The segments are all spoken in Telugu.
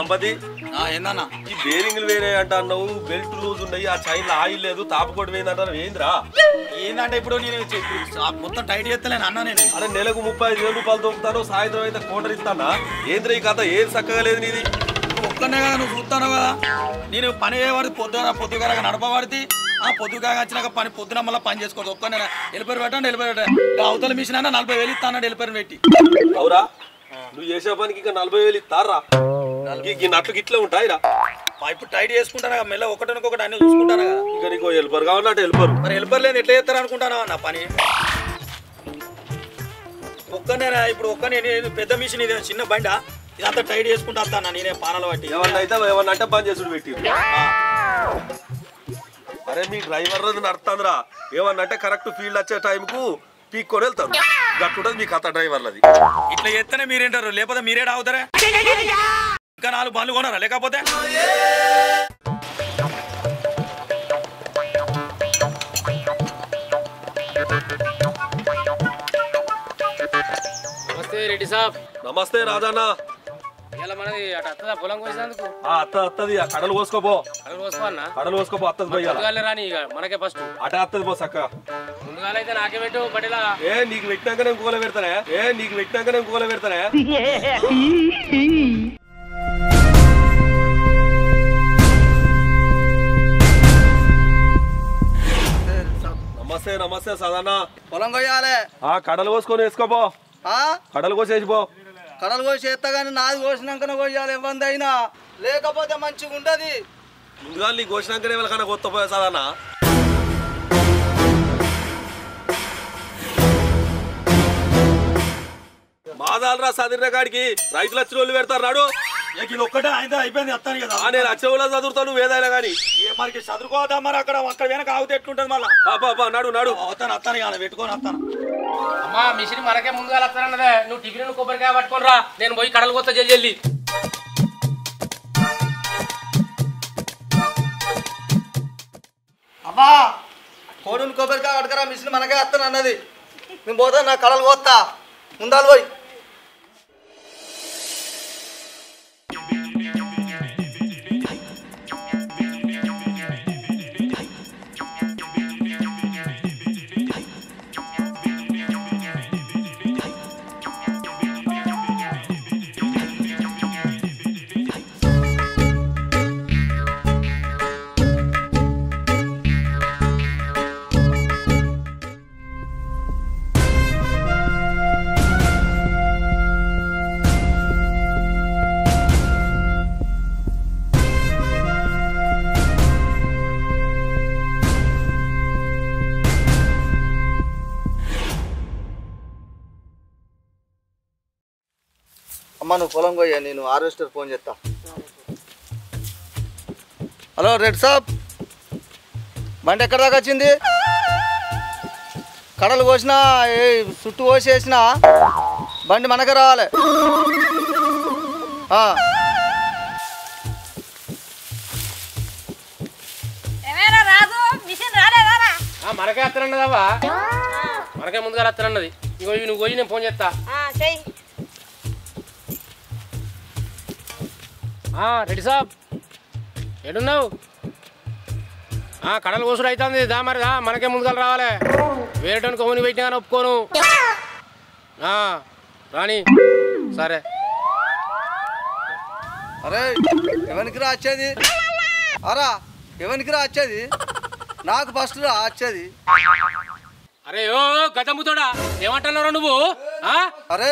సంపతి ఏందన్నా ఈ బేరింగ్లు వేరే అంటున్నావు, బెల్ట్ లూజ్ ఉన్నాయి, ఆ చైన్ ఆయిల్ లేదు, తాపుకోటి పోయిందంటారు. ఏందిరా ఏంటంటే ఇప్పుడు నేను మొత్తం టైట్ చేస్తలేను అన్నా నేను. అరే నెలకు 35,000 రూపాయలు దొరుకుతాను, సాయంత్రం అయితే కోటర్ ఇస్తానా? ఏంద్రా ఈ కథ? ఏం చక్కగా లేదు నీది. ఒక్కనే కదా నువ్వు చూస్తాను కదా, నేను పని అయ్యేవాడి పొద్దుగా నడపబడితే ఆ పొద్దుగా వచ్చినాక పని పొద్దున మళ్ళీ పని చేసుకోవద్దు. ఒక్కనే వెళ్ళిపోయి పెట్టండి, వెళ్ళిపోయి పెట్టండి. అవతల మిషన్ అయినా 40,000 ఇస్తాను వెళ్ళిపోయి పెట్టి. అవురా నువ్వు చేసే పనికి ఇంకా 40,000 ఇస్తారా? నట్లు గిట్లే ఉంటాయిరా. ఇప్పుడు టైట్ చేసుకుంటాను కదా మెల్ల, ఒకటి అన్ని చూసుకుంటాను కదా. ఇంకా నీకు హెల్పర్ కావాలంటే హెల్పర్. మరి హెల్పర్ లేదు ఎట్లా చేస్తారు అనుకుంటానా నా పని? ఒక్కనేనా ఇప్పుడు ఒక్కనే పెద్ద మిషన్ ఇది చిన్న బండ, ఇదంతా టైట్ చేసుకుంటా వస్తాను నేనే పానాలు బట్టి. ఏమన్నా అంటే పని చేసుడు పెట్టి. అరే మీ డ్రైవర్ రోజు నడుతుందిరా, ఏమన్నా అంటే కరెక్ట్ ఫీల్డ్ వచ్చే టైంకు పీక్కొని వెళ్తారు. గట్టుంటది మీ కథ డ్రైవర్లది. ఇట్లా చేస్తేనే మీరేంటారు, లేకపోతే మీరే అవుతారా? ఇంకా 4 బండ్లు కొనరా లేకపోతే? నమస్తే రెడ్డి సాబ్. నమస్తే రాజన్న. ఇలా మనది అటు అత్తదా పొలం కోసినందుకు? అత్తది ఆ కడలు కోసుకోపో. కడలు కోసుకోపో అత్తది పోయి రాని ఇక మనకే ఫస్ట్ అట అత్తది పో చక్క. ముందుగాలైతే నాకే పెట్టు బడిలా. నీకు పెట్టినాకనే ఇంకోలో పెడతానే. నమస్తే సదానా. పొలం కొయ్యాలి. కడలు కోసుకొని వేసుకోపో. కడలు కోసేసిపో. కడలు కోసి చేస్తా కానీ నాది కోసినాకనే కొయ్యాలి, ఇబ్బంది అయినా లేకపోతే మంచిగా ఉండదు. ముందుగా నీ కోసినాకనే వెళ్ళకన్నా కొత్త పోయా సదానా. మాదాలరా సదిరిన కాడికి రైతులు వచ్చిన వాళ్ళు పెడతారు నాడు. ఇది ఒక్కటే ఆయన అయిపోయింది వస్తాను కదా. నేను వచ్చే వాళ్ళు చదువుతాను వేదాయినా కానీ మనకి చదువుకోవద్దా మరి అక్కడ వెనక ఆగితే ఎట్లుంటది మళ్ళా. నాడు వస్తాను కదా పెట్టుకొని వస్తాను. అమ్మా మిషన్ మనకే ముందుగా వస్తానన్నదే. నువ్వు టిఫిన్ కొబ్బరికాయ పట్టుకొని రా, నేను పోయి కడలు కొత్త జల్లి. అమ్మా కోడుని కొబ్బరికాయ పట్టుకరా, మిషన్ మనకే వస్తాను అన్నది. నేను పోతా నా కడలు కోస్తా, ముందాలు పోయి. అమ్మ నువ్వు పొలం పోయా, నేను హార్వెస్టర్ ఫోన్ చేస్తా. హలో రెడ్ సాబ్, బండి ఎక్కడ దాకా వచ్చింది? కడలు కోసినా చుట్టూ కోసేసిన బండి మనకే రావాలి. మనకే వస్తానన్నదవ్వా, మనకే ముందుగా వస్తానన్నది. ఇంకో నువ్వు పోయి నేను ఫోన్ చేస్తా. రెడ్డి సాబ్ ఎడున్నావు? కడలు కోసుడు అవుతుంది దా, మరి దా మనకే ముందుగా రావాలి. వేరేటోని కొమ్ముని పెట్టినా కానీ ఒప్పుకోను. రాని సరే. అరే ఎవరికి రా వచ్చేది? ఎవరికి రా వచ్చేది? నాకు ఫస్ట్ రా వచ్చేది. అరే ఓ గజముతోడా ఏమంటున్నావు నువ్వు? అరే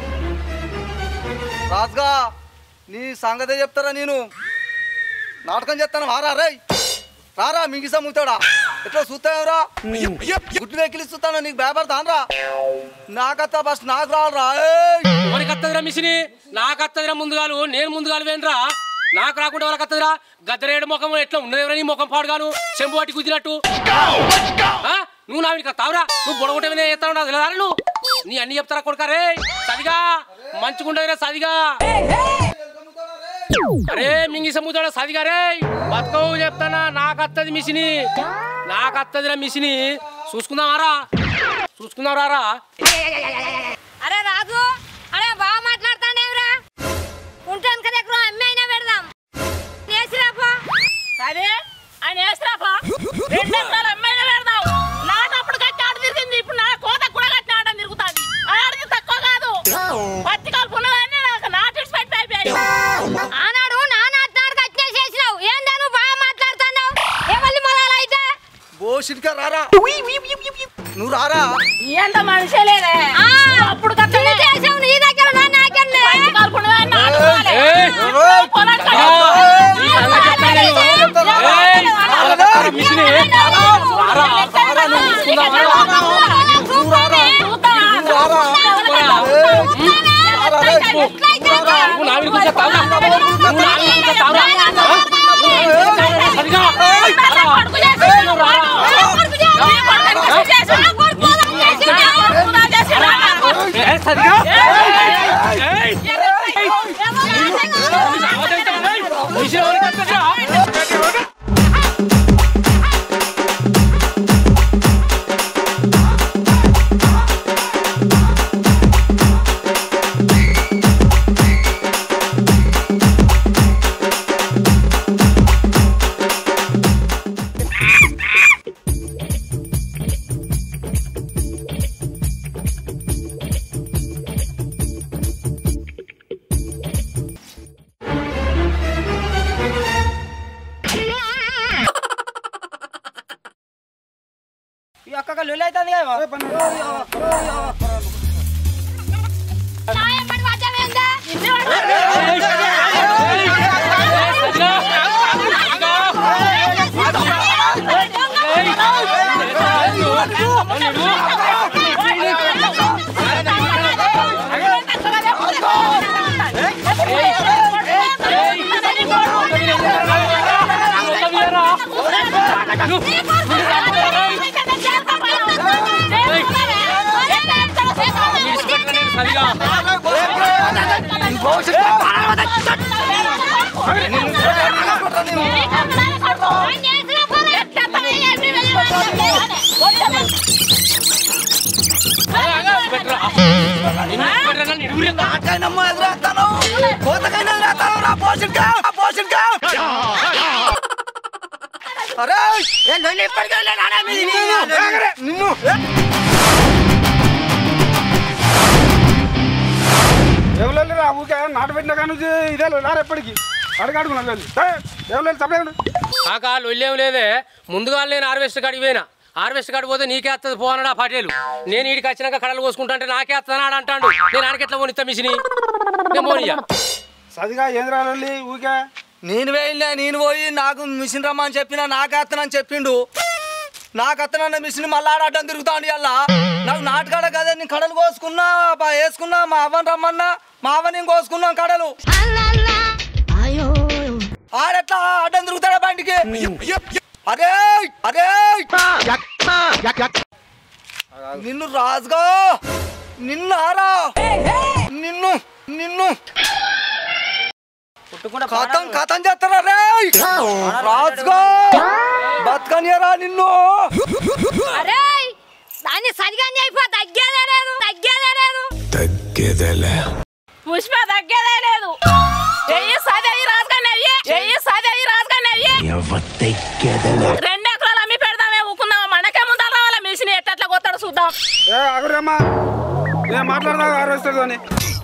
రాజుగా నీ సంగతే చెప్తారా, నేను నాటకం చేస్తాను. రే రారా మింగిసా ముతాడా, ఎట్లా చూస్తావురా? గుడ్డు వెక్కిలి చూస్తాను, నీకు భయపడతానరా? నాకత్తా ఫస్ట్ నాకు రాలరా. ఎవరికి వస్తుందిరా మిషని? నాకు వస్తుందిరా ముందుగాలు, నేను ముందుగాలు వేనరా. నాకు రాకుండా వాళ్ళకి వస్తుందిరా. గద్దరేడు ముఖం ఎట్లా ఉన్నదేవరా నీ ముఖం పాడుగాను, చెంబు పట్టి కుదినట్టు. నువ్వు నా వెనుక తావురా, నువ్వు బొడగొట్టేవనే చేస్తావు నాకు తెలియదా? నువ్వు నీ అన్ని చెప్తారా కొడుకా? రే సదిగా మంచిగుండదురా సదిగా. అరే మింగి సముద్ర సదిగా రే బతుకవు చెప్తానా. నాకు వస్తుంది మిషని, నాకు వస్తుందిరా మిషని. చూసుకుందాం రారా. అరే రాజు, అరే బాగా మాట్లాడతానేవరా? ఉంటాను కదా ఎక్కడ అమ్మాయినా పెడదా 2 ఎకరాల అమ్మాయిన పెడతావు నాటప్పుడు కట్టి ఆడ తిరిగింది ఇప్పుడు నా కోత కూడా కట్టి ఆడ తిరుగుతుంది ఆడిది తక్కువ కాదు పత్తి కలుపున్నదాన్ని నాకు నాటి పెట్టి అయిపోయాయి ఆనాడు నానాడు కట్టేసేసినావు ఏందా నువ్వు బాగా మాట్లాడుతున్నావు ఎవరి మొదలు అయితే బోషిట్గా రారా నువ్వు రారా ఎంత మనిషే లేదే అప్పుడు కట్టలే చేసావు నీ దగ్గర నాకెళ్ళే పత్తి కలుపున్నదాన్ని నాటుకోవాలి నాటు పెట్టినా కానీ ఇదే ఎప్పటికి అడగడుకున్నా కాక లొల్లేం లేదే ముందుగా నేను హార్వెస్ట్ కాడికి పోయినా హార్వెస్ట్ కాడికి పోతే నీకే వస్తుంది పోనడా పటేలు నేను వీడికి వచ్చినాక కడలు కోసుకుంటా అంటే నాకే వస్తాను ఆడ అంటాడు నేను ఆడికి ఎట్లా పోనిస్తా మిషని నేను పోనీయా సదిగా ఏం రాలి ఊకే నేను పోయినా నేను పోయి నాకు మిషన్ రమ్మని చెప్పినా నాకు అత్తనని చెప్పిండు నాకు అత్తనన్న మిషన్ మళ్ళీ ఆడటం తిరుగుతాండి అలా నాకు నాటుకాడ కదా నేను కడలు కోసుకున్నా వేసుకున్నా మా అవ్వని రమ్మన్నా మా అవ్వ నేను కోసుకున్నాం కడలు ఆడెట్లా అడ్డం తిరుగుతాడా బండికి అరే అరే నిన్ను రాజుగా నిన్నారా నిన్ను నిన్ను కథం కథం చేస్తారా రే రాజుగా బతకనియరా నిన్ను అరే దాన్ని సరిగానే అయిపో తగ్గేదే పుష్ప తగ్గేదే లేదు చెయ్యి సదవి రాజుగానవి చెయ్యి సదవి రాజుగానవి 2 ఎకరాలు అమ్మి పెడదామే ఊకుందామా మనకే ముందర రావాలా మిషన్ ఎట్లా కొత్తాడు చూద్దాం అగురమ్మా నేను మాట్లాడదా ఆరోగిస్తుందని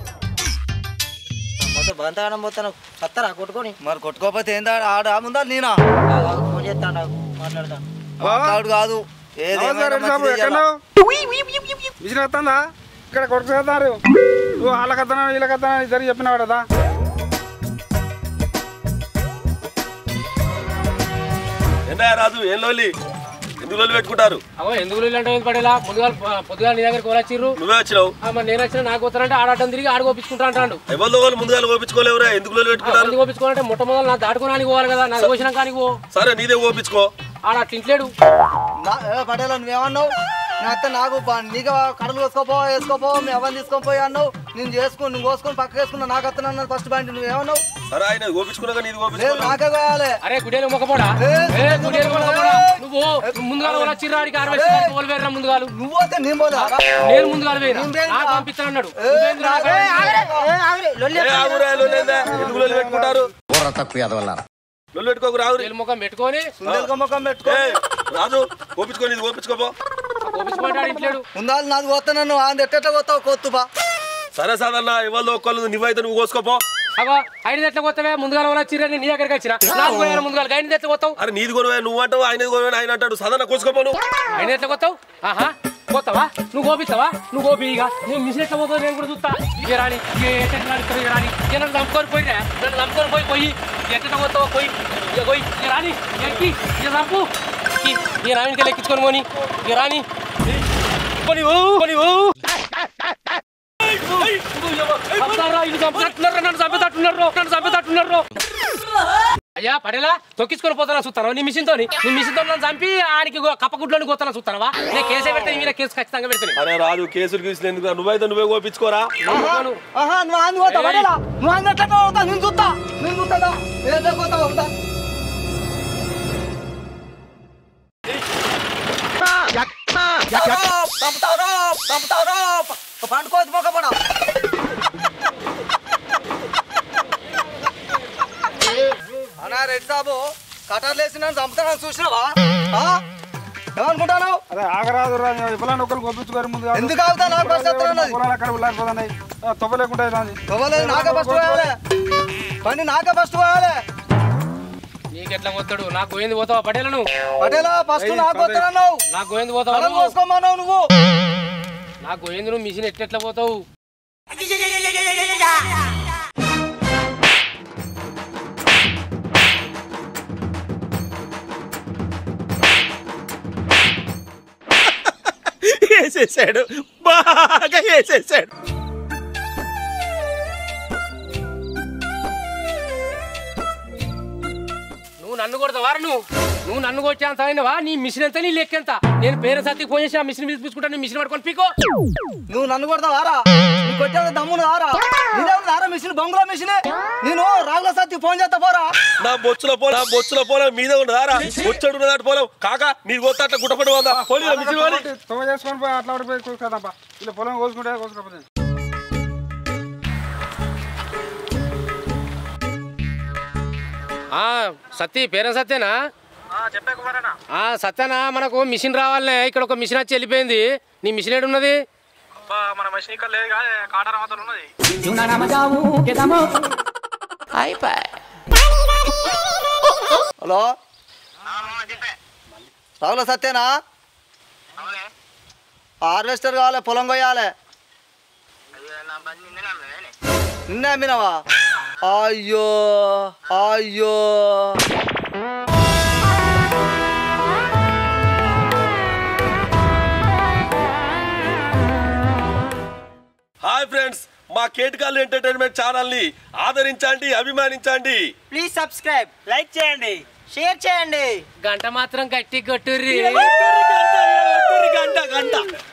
బంతగానం పోతాను కత్తరా కొట్టుకొని మరి కొట్టుకోకపోతే ఏందా ఆడ ముందా నేనా ఫోన్ చేస్తాను మాట్లాడు కాదు మిషన్ వస్తుందా ఇక్కడ కొట్టుకుతారు నువ్వు వాళ్ళకత్తనా వీళ్ళకత్తనా ఇద్దరు చెప్పినావు కదా ఏంటా రాజు ఏం లోలి ఎందుకు లోలి పెట్టుకుంటారు అవో ఎందుకు అంటే పడేలా పొద్దుగా నీ దగ్గర కోరచ్చిర్రు నువ్వే వచ్చినావు మరి నేను వచ్చినా నాకు వస్తానంటే ఆడటం తిరిగి ఆడ కోపించుకుంటా అంటాడు ఎవరిలో వాళ్ళు ముందుగా కోపించుకోలేవురా ఎందుకు లోలి పెట్టుకుంటారు కోపించుకోవాలంటే మొట్టమొదలు నా దాటుకోవడానికి పోవాలి కదా నాకు కోసిన కానీ పో సరే నీదే కోపించుకో ఆడ అట్లా ఇంట్లేడు పడేలా నువ్వేమన్నావు నా అత్త నాకు నీకు కడలు వేసుకోపో మీ అవన్నీ తీసుకొని పోయి అన్నావు నేను చేసుకుని నువ్వు కోసుకొని పక్క వేసుకున్నా నాకు అత్తన ఫస్ట్ బండి నువ్వేమన్నావు సరే ఆయన కోపించుకున్నాక నీది లేదు కోపించుకో నాకే కావాలి అరే గుడేలు మొక్కపోడా నువ్వు ముందుగా చిరాడికి ముందుగాలు నువ్వు పోతే నేను పోలే నేను ముందుగా నాకు పంపిస్తానన్నాడు ఎందుకు లోలి పెట్టుకుంటారు లొల్లు పెట్టుకోకు రాదు తేలు ముఖం పెట్టుకొని సుందెలక ముఖం పెట్టుకో రాజు ఓపించుకొని ఇది ఓపించుకోపో కోపించుకుంటాడు ఇంట్లేడు ఉండాలి నాది పోతాను ఆయన ఎట్ట పోతావు కొత్తుబా సరే సాదన్న ఇవాళ ఒక్కళ్ళు నువ్వైతే నువ్వు కోసుకోపో అగో ఆయన ఎట్లా పోతావే ముందుగా వచ్చిరని నీ దగ్గరికి వచ్చిన నాకు పోయాను ముందుగా ఆయన ఎట్లా పోతావు అరే నీది కొనవే నువ్వు అంటావు ఆయనది కొనవే ఆయన అంటాడు సాదన్న కోసుకోపో నువ్వు ఆయన ఎట్లా పోతావు ఆహా పోతావా నువ్వు గోపిస్తావా నువ్వు గోపి ఇక నువ్వు మిషన్ ఎట్లా పోతావు నేను కూడా చూస్తా ఇక రాని ఇక రాని నన్ను చంపుకొని పోయిరా నన్ను చంపుకొని పోయి ఎట్లా పోతావో పోయి ఇక పోయి ఇక రాని ఎక్కి ఇక చంపు ఇక రానికి ఎక్కించుకొని పోని ఇక రాని కొని నన్ను అయ్యా పడేలా తొక్కించుకొని పోతాను చూస్తాను నీ మిషన్ తో నన్ను చంపి ఆయనకి కప్పగుడ్లోని పోతాను చూస్తానవా నేను కేసే పెడితే మీద కేసు ఖచ్చితంగా పెడతాను అరే రాజు కేసులు గీసులు ఎందుకు నువ్వైతే నువ్వే కోపించుకోరా నువ్వు ఆయన పోతావు పడేలా నువ్వు ఆయన ఎట్లా పోతావు నేను చూస్తా ఏదో పోతావు అవుతా పండుకోవద్దు మొక్కపడ అన్నా రెడ్డి సాబు కటర్లు వేసి నన్ను చంపుతానని చూసినావా ఏమనుకుంటాను అదే ఆగరాదు పొలాన్ని ఒకరు గొప్పించుకోరు ముందు ఎందుకు ఆగుతా నాకు ఫస్ట్ పొలాలు అక్కడ వెళ్ళిపోతున్నాయి తొవ్వ లేకుండా దాన్ని తవ్వలేదు నాకే ఫస్ట్ పోయాలి పని నాకే ఫస్ట్ పోయాలి నీకు ఎట్లా పోతాడు నాకు గోయింది పోతావా పటేలను పటేలా ఫస్ట్ నాకు వస్తానన్నావు నాకు గోయింది పోతావా కోసుకోమన్నావు నువ్వు నాకు గోయింది నువ్వు మిషన్ ఎట్లా పోతావు వేసేసాడు బాగా వేసేసాడు నువ్వు నన్ను కొడతావా నువ్వు నన్ను కొట్టేంత అయినవా నీ మిషన్ ఎంత నీ లెక్క ఎంత నేను పేరు సత్తికి ఫోన్ చేసి ఆ మిషన్ తీసుకుంటా నీ మిషన్ పట్టుకొని పీకో నువ్వు నన్ను కొడతావారా నీకు వచ్చేది దమ్మును ఆరా నీదేరా మిషన్ బొంగులో మిషన్ నేను రాగుల సత్తి ఫోన్ చేస్తా పోరా నా బొచ్చుల పోలం మీద ఉండదారా బొచ్చడు ఉన్నదాటి పోలం కాక నీకు కొత్త అట్లా గుట్టపడి ఉందా పోలీసు మిషన్ వాడి తొవ్వ చేసుకొని పోయి అట్లా పోయి కోసుకోదమ్మా ఇలా పొలం కోసుకుంటే కోసుకోకపోతే సత్తి పేరు సత్యేనా సత్యనా మనకు మిషన్ రావాలనే ఇక్కడ ఒక మిషన్ వచ్చి వెళ్ళిపోయింది నీ మిషన్ ఏడు ఉన్నది మన మనిషి ఇక్కడ లేదు కానీ కాటార మాత్రం ఉన్నది హలో రాగుల సత్యేనా హార్వెస్టర్ కావాలి పొలం కొయ్యాలి నిన్నే అమ్మినావా అయ్యో హాయ్ ఫ్రెండ్స్ మా కేటకాల్ ఎంటర్టైన్మెంట్ ఛానల్ ని ఆదరించండి అభిమానించండి ప్లీజ్ సబ్స్క్రైబ్ లైక్ చేయండి షేర్ చేయండి గంట మాత్రం గట్టి కొట్టుర్రి